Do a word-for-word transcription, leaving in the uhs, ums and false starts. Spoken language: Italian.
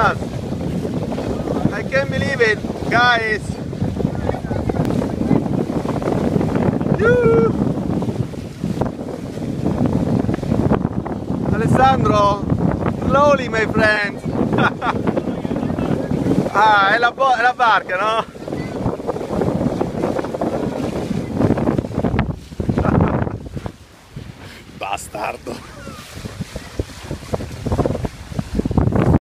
us. I can't believe it, guys. Woo! Alessandro, slowly my friend. Ah, è la, è la barca, no? Bastardo.